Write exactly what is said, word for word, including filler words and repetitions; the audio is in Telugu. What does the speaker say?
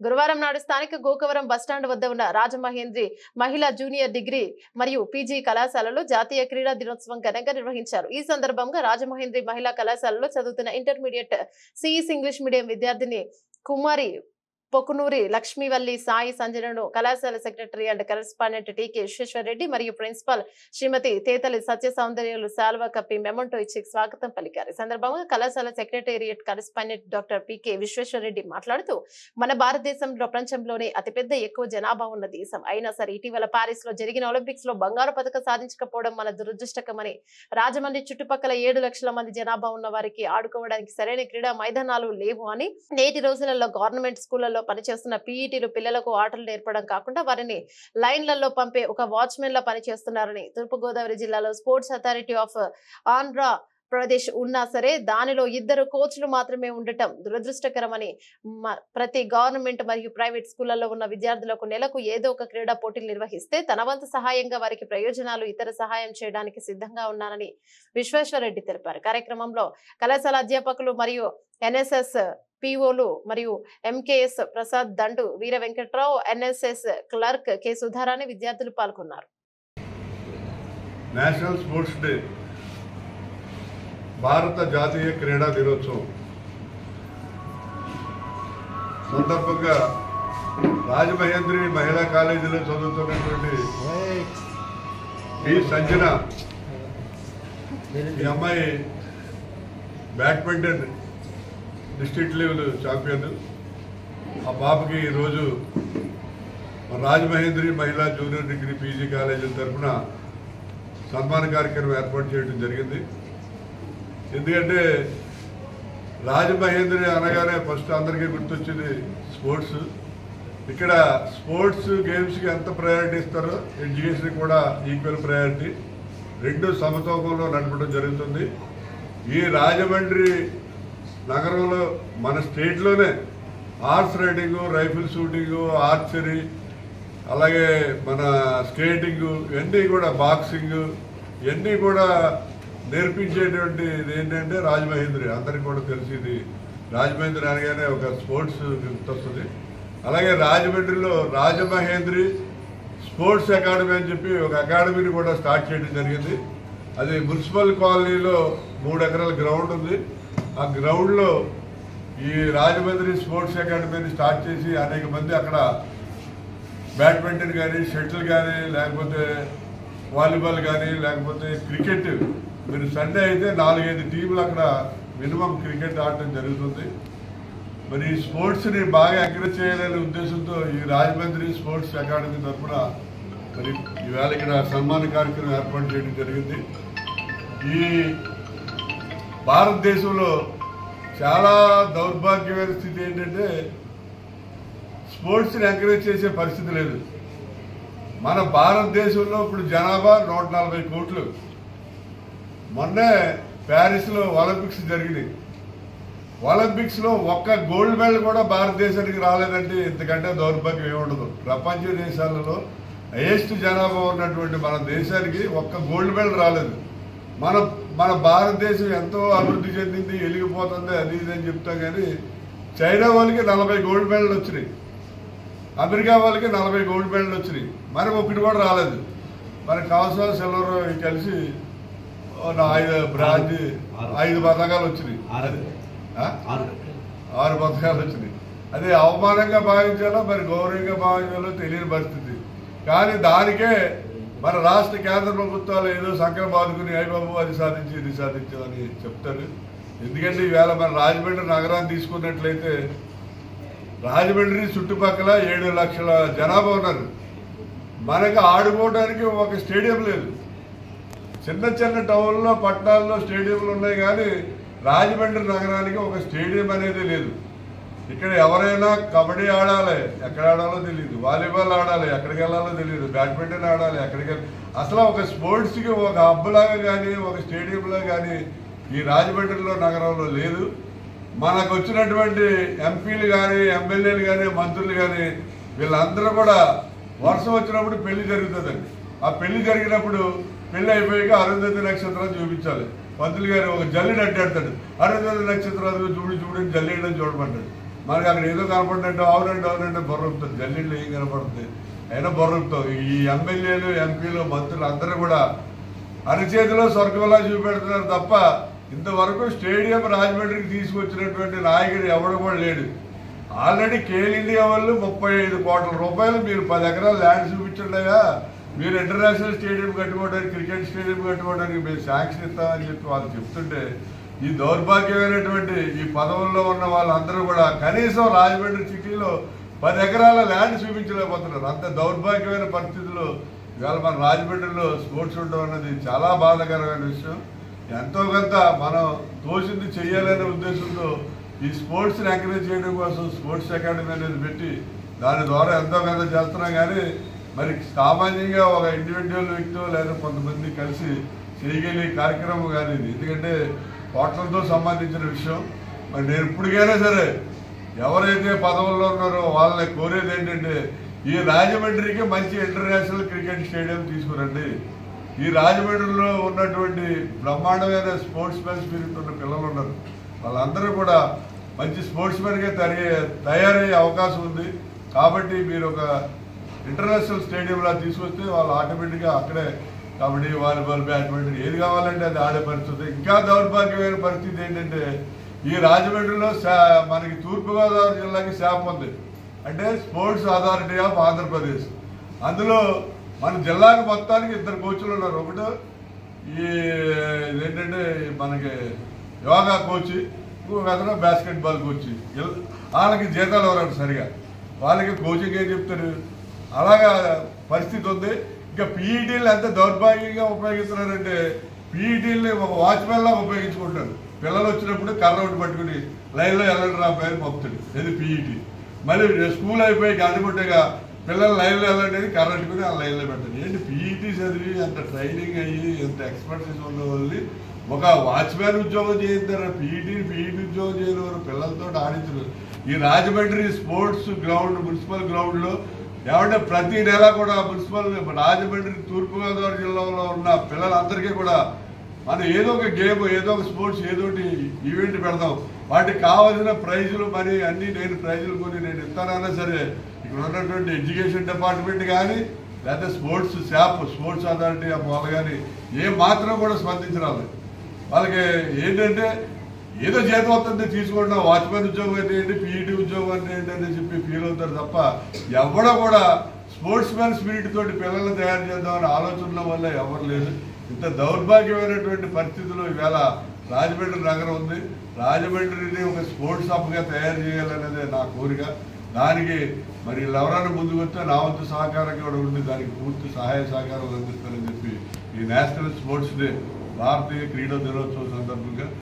గురువారం నాడు స్థానిక గోకవరం బస్టాండ్ వద్ద ఉన్న రాజమహేంద్రి మహిళా జూనియర్ డిగ్రీ మరియు పీజీ కళాశాలలో జాతీయ క్రీడా దినోత్సవం ఘనంగా నిర్వహించారు. ఈ సందర్భంగా రాజమహేంద్రి మహిళా కళాశాలలో చదువుతున్న ఇంటర్మీడియట్ సిఈస్ ఇంగ్లీష్ మీడియం విద్యార్థిని కుమారి పొకునూరి లక్ష్మీవల్లి సాయి సంజనను కళాశాల secretary and correspondent TK Visweswara Reddy మరియు ప్రిన్సిపల్ శ్రీమతి తేతలి సత్య సౌందర్యులు శాల్వా కప్పి మెమంటో ఇచ్చి స్వాగతం పలికారు. ఈ సందర్భంగా కళాశాల secretariat correspondent doctor PK Visweswara Reddy మాట్లాడుతూ మన భారతదేశం ప్రపంచంలోనే అతిపెద్ద ఎక్కువ జనాభా ఉన్న దేశం అయినా సరే ఇటీవల పారిస్ లో జరిగిన ఒలింపిక్స్ లో బంగారు పథకం సాధించకపోవడం మన దురదృష్టకమని, రాజమండ్రి చుట్టుపక్కల ఏడు లక్షల మంది జనాభా ఉన్న వారికి ఆడుకోవడానికి సరైన క్రీడా మైదానాలు లేవు అని, నేటి రోజులలో గవర్నమెంట్ స్కూళ్లలో పనిచేస్తున్న పీఈటీలు పిల్లలకు ఆటలు నేర్పడం కాకుండా వారిని లైన్లలో పంపే ఒక వాచ్మెన్ లా పనిచేస్తున్నారని, తూర్పుగోదావరి జిల్లాలో sports authority of Andhra Pradesh ఉన్నా సరే దానిలో ఇద్దరు కోచ్లు మాత్రమే ఉండటం దురదృష్టకరమని, ప్రతి గవర్నమెంట్ మరియు ప్రైవేట్ స్కూళ్లలో ఉన్న విద్యార్థులకు నెలకు ఏదో ఒక క్రీడా పోటీలు నిర్వహిస్తే తన వంతు సహాయంగా వారికి ప్రయోజనాలు ఇతర సహాయం చేయడానికి సిద్ధంగా ఉన్నానని విశ్వేశ్వరరెడ్డి తెలిపారు. కార్యక్రమంలో కళాశాల అధ్యాపకులు మరియు ఎన్ఎస్ఎస్ పీఓలు మరియు MKS Prasad Dandu, Veera Venkatrao, NSS clerk K Sudharani విద్యార్థులు పాల్గొన్నారు. నేషనల్ స్పోర్ట్స్ డే, భారత జాతీయ క్రీడా దినోత్సవం సందర్భంగా రాజమహేంద్రి మహిళా కాలేజీలో చదువుతున్నటువంటి బి సంజన, ఈ అమ్మాయి బ్యాడ్మింటన్ డిస్ట్రిక్ట్ లెవెల్ ఛాంపియన్. ఆ పాపకి ఈరోజు రాజమహేంద్రి మహిళా జూనియర్ డిగ్రీ పీజీ కాలేజీల తరఫున సన్మాన కార్యక్రమం ఏర్పాటు చేయడం జరిగింది. ఎందుకంటే రాజమహేంద్రి అనగానే ఫస్ట్ అందరికీ గుర్తొచ్చింది స్పోర్ట్స్. ఇక్కడ స్పోర్ట్స్ గేమ్స్కి ఎంత ప్రయారిటీ ఇస్తారో ఎడ్యుకేషన్ కూడా ఈక్వల్ ప్రయారిటీ, రెండు సమతూకంలో నడపడం జరుగుతుంది. ఈ రాజమండ్రి నగరంలో మన స్టేట్లోనే horse riding, rifle shooting, archery, అలాగే మన స్కేటింగు, ఇవన్నీ కూడా బాక్సింగ్, ఇవన్నీ కూడా నేర్పించేటువంటి ఏంటంటే రాజమహేంద్రి. అందరికీ కూడా తెలిసింది రాజమహేంద్రి అనగానే ఒక స్పోర్ట్స్ గుర్తొస్తుంది. అలాగే రాజమండ్రిలో రాజమహేంద్రి స్పోర్ట్స్ అకాడమీ అని చెప్పి ఒక అకాడమీని కూడా స్టార్ట్ చేయడం జరిగింది. అది మున్సిపల్ కాలనీలో మూడు ఎకరాల గ్రౌండ్ ఉంది. ఆ గ్రౌండ్లో ఈ రాజమండ్రి స్పోర్ట్స్ అకాడమీని స్టార్ట్ చేసి అనేక మంది అక్కడ బ్యాడ్మింటన్ కానీ, షటిల్ కానీ, లేకపోతే వాలీబాల్ కానీ, లేకపోతే క్రికెట్, మీరు సండే అయితే నాలుగైదు టీంలు అక్కడ మినిమం క్రికెట్ ఆడటం జరుగుతుంది. మరి ఈ స్పోర్ట్స్ని బాగా ఎంకరేజ్ చేయాలనే ఉద్దేశంతో ఈ రాజమండ్రి స్పోర్ట్స్ అకాడమీ తరఫున మరి ఈవేళ ఇక్కడ సన్మాన కార్యక్రమం ఏర్పాటు చేయడం జరిగింది. ఈ భారతదేశంలో చాలా దౌర్భాగ్యమైన స్థితి ఏంటంటే స్పోర్ట్స్ని ఎంకరేజ్ చేసే పరిస్థితి లేదు. మన భారతదేశంలో ఇప్పుడు జనాభా నూట నలభై కోట్లు. మొన్నే ప్యారిస్లో ఒలింపిక్స్ జరిగినాయి. ఒలింపిక్స్లో ఒక్క గోల్డ్ మెడల్ కూడా భారతదేశానికి రాలేదంటే ఇంతకంటే దౌర్భాగ్యం ఏముండదు. ప్రపంచ దేశాలలో హైయెస్ట్ జనాభా ఉన్నటువంటి మన దేశానికి ఒక్క గోల్డ్ మెడల్ రాలేదు. మన మన భారతదేశం ఎంతో అభివృద్ధి చెందింది, వెలిగిపోతుంది, అది ఇది అని చెప్తాం. కానీ చైనా వాళ్ళకి నలభై గోల్డ్ మెడల్ వచ్చినాయి, అమెరికా వాళ్ళకి నలభై గోల్డ్ మెడల్ వచ్చినాయి, మనకు ఒకటి కూడా రాలేదు. మన కాల్సో సిల్వర్ కలిసి ఐదు బ్రాంజ్ ఐదు పథకాలు వచ్చినాయి, ఆరు పథకాలు వచ్చినాయి. అదే అవమానంగా భావించాలో మరి గౌరవంగా భావించాలో తెలియని పరిస్థితి. కానీ దానికే మన రాష్ట్ర కేంద్ర ప్రభుత్వాలు ఏదో సంఖ్య బాదుకుని అయ్యబాబు అది సాధించి ఇది సాధించామని చెప్తారు. ఎందుకంటే ఈవేళ మన రాజమండ్రి నగరాన్ని తీసుకున్నట్లయితే రాజమండ్రి చుట్టుపక్కల ఏడు లక్షల జనాభా ఉన్నారు. మనకు ఆడుకోవడానికి ఒక స్టేడియం లేదు. చిన్న చిన్న టౌన్లో, పట్టణాల్లో స్టేడియంలు ఉన్నాయి, కానీ రాజమండ్రి నగరానికి ఒక స్టేడియం అనేది లేదు. ఇక్కడ ఎవరైనా కబడ్డీ ఆడాలి, ఎక్కడ ఆడాలో తెలియదు, వాలీబాల్ ఆడాలి, ఎక్కడికి వెళ్ళాలో తెలియదు, బ్యాడ్మింటన్ ఆడాలి, ఎక్కడికి వెళ్ళాలి. అసలు ఒక స్పోర్ట్స్కి ఒక హబ్లాగా కానీ ఒక స్టేడియంలో కానీ ఈ రాజమండ్రిలో నగరంలో లేదు. మనకు వచ్చినటువంటి ఎంపీలు కానీ, ఎమ్మెల్యేలు కానీ, మంత్రులు కానీ వీళ్ళందరూ కూడా వర్షం వచ్చినప్పుడు పెళ్లి జరుగుతుందండి. ఆ పెళ్లి జరిగినప్పుడు పెళ్లి అయిపోయాక అరుంధతి నక్షత్రాన్ని చూపించాలి. పంతులు గారు ఒక జల్లిని అడ్డాడతాడు, అరుంధతి నక్షత్రాలు చూడు చూడని జల్లిని చూడమంటాడు. మనకి అక్కడ ఏదో కనపడినట్టు అవునండి అవునండి బొర్రపుతారు, జల్లీళ్ళు ఏం కనపడుతుంది అయినా బొర్రపుతాం. ఈ ఎమ్మెల్యేలు ఎంపీలు మంత్రులు అందరూ కూడా అరచేతిలో స్వర్గంలా చూపెడుతున్నారు తప్ప ఇంతవరకు స్టేడియం రాజమండ్రికి తీసుకొచ్చినటువంటి నాయకుడు ఎవడు కూడా లేడు. ఆల్రెడీ కేల్ ఇండియా వాళ్ళు ముప్పై ఐదు కోట్ల రూపాయలు మీరు పది ఎకరాలు ల్యాండ్ చూపించండిగా, మీరు ఇంటర్నేషనల్ స్టేడియం కట్టుకోవడానికి క్రికెట్ స్టేడియం కట్టుకోవడానికి మేము శాంక్షన్ ఇస్తామని చెప్పి వాళ్ళు చెప్తుంటే ఈ దౌర్భాగ్యమైనటువంటి ఈ పదవుల్లో ఉన్న వాళ్ళందరూ కూడా కనీసం రాజమండ్రి సిటీలో పది ఎకరాల ల్యాండ్ చూపించలేకపోతున్నారు. అంత దౌర్భాగ్యమైన పరిస్థితుల్లో ఇవాళ మన రాజమండ్రిలో స్పోర్ట్స్ ఉండడం అన్నది చాలా బాధాకరమైన విషయం. ఎంతో కొంత మనం తోచింది చెయ్యాలనే ఉద్దేశంతో ఈ స్పోర్ట్స్ని ఎంకరేజ్ చేయడం కోసం స్పోర్ట్స్ అకాడమీ అనేది పెట్టి దాని ద్వారా ఎంతో కొంత చేస్తున్నాం. కానీ మరి సామాన్యంగా ఒక ఇండివిజువల్ వ్యక్తితో లేదా కొంతమంది కలిసి చేయగలిగే కార్యక్రమం కానీ ఇది. ఎందుకంటే కోట్లతో సంబంధించిన విషయం. మరి నేను ఇప్పటికైనా సరే ఎవరైతే పదవుల్లో ఉన్నారో వాళ్ళని కోరేది ఏంటంటే ఈ రాజమండ్రికి మంచి ఇంటర్నేషనల్ క్రికెట్ స్టేడియం తీసుకురండి. ఈ రాజమండ్రిలో ఉన్నటువంటి బ్రహ్మాండమైన స్పోర్ట్స్ మ్యాన్ స్పిరిట్ ఉన్న పిల్లలు ఉన్నారు, వాళ్ళందరూ కూడా మంచి స్పోర్ట్స్ మ్యాన్గా తయారయ్యే అవకాశం ఉంది. కాబట్టి మీరు ఒక ఇంటర్నేషనల్ స్టేడియంలా తీసుకొస్తే వాళ్ళు ఆటోమేటిక్గా అక్కడే కబడ్డీ, వాలీబాల్, బ్యాడ్మింటన్ ఏది కావాలంటే అది ఆడే పరిస్థితి. ఇంకా దౌర్భాగ్యమైన పరిస్థితి ఏంటంటే ఈ రాజమండ్రిలో మనకి తూర్పుగోదావరి జిల్లాకి శాప్ ఉంది, అంటే స్పోర్ట్స్ అథారిటీ ఆఫ్ ఆంధ్రప్రదేశ్. అందులో మన జిల్లాకి మొత్తానికి ఇద్దరు కోచ్లు ఉన్నారు. ఒకటి ఈ ఇదేంటంటే మనకి యోగా కోచ్, ఇంకొక అతను బాస్కెట్ బాల్ కోచ్. వాళ్ళకి జీతాలు ఎవరంటే సరిగా వాళ్ళకి కోచింగ్ ఏం చెప్తారు, అలాగా పరిస్థితి ఉంది. ఇంకా పీఈటీలు ఎంత దౌర్భాగ్యంగా ఉపయోగిస్తున్నారంటే పీఈటీలని ఒక వాచ్మెన్ లాగా ఉపయోగించుకుంటారు. పిల్లలు వచ్చినప్పుడు కర్ర ఒకటి పట్టుకుని లైన్లో వెళ్ళండి రా పేరు పంపుతాడు, ఇది పీఈటీ. మళ్ళీ స్కూల్ అయిపోయి గంటగుట్టగా పిల్లలు లైన్లో వెళ్ళండి అని కర్ర పట్టుకుని ఆ లైన్లో పెట్టండి. ఏంటి పీఈటీ చదివి ఎంత ట్రైనింగ్ అయ్యి ఎంత ఎక్స్పర్టీస్ ఉన్న వాళ్ళు ఒక వాచ్మ్యాన్ ఉద్యోగం చేయిస్తారు, పీఈటీ పీఈటీ ఉద్యోగం చేయలేరు, పిల్లలతో ఆడించరు. ఈ రాజమండ్రి స్పోర్ట్స్ గ్రౌండ్ మున్సిపల్ గ్రౌండ్లో ఏమంటే ప్రతి నెల కూడా మున్సిపల్ రాజమండ్రి తూర్పుగోదావరి జిల్లాలో ఉన్న పిల్లలందరికీ కూడా మనం ఏదో ఒక గేమ్, ఏదో ఒక స్పోర్ట్స్, ఏదో ఒకటి ఈవెంట్ పెడదాం. వాటికి కావాల్సిన ప్రైజులు మరి అన్నీ నేను ప్రైజులు కొని నేను ఇస్తానన్నా సరే ఇక్కడ ఉన్నటువంటి ఎడ్యుకేషన్ డిపార్ట్మెంట్ కానీ లేకపోతే స్పోర్ట్స్ శాప్ స్పోర్ట్స్ అథారిటీ వాళ్ళు కానీ ఏ మాత్రం కూడా స్పందించరాలి. వాళ్ళకి ఏంటంటే ఏదో జీతం వస్తుంది తీసుకుంటాం, వాచ్మెన్ ఉద్యోగం అయితే ఏంటి, పీఈటీ ఉద్యోగం అంటే ఏంటి అని చెప్పి ఫీల్ అవుతారు తప్ప ఎవడో కూడా స్పోర్ట్స్ మ్యాన్ స్పిరిట్ తోటి పిల్లల్ని తయారు చేద్దామని ఆలోచనల వల్ల ఎవరు లేదు. ఇంత దౌర్భాగ్యమైనటువంటి పరిస్థితుల్లో ఈవేళ రాజమండ్రి నగరం ఉంది. రాజమండ్రిని ఒక స్పోర్ట్స్ హబ్గా తయారు చేయాలనేదే నా కోరిక. దానికి మరి ఎవరైనా ముందుకు వస్తే నా వంతు సహకారం కూడా ఉండి దానికి పూర్తి సహాయ సహకారాలు అందిస్తారని చెప్పి ఈ నేషనల్ స్పోర్ట్స్ డే భారతీయ క్రీడా దినోత్సవం సందర్భంగా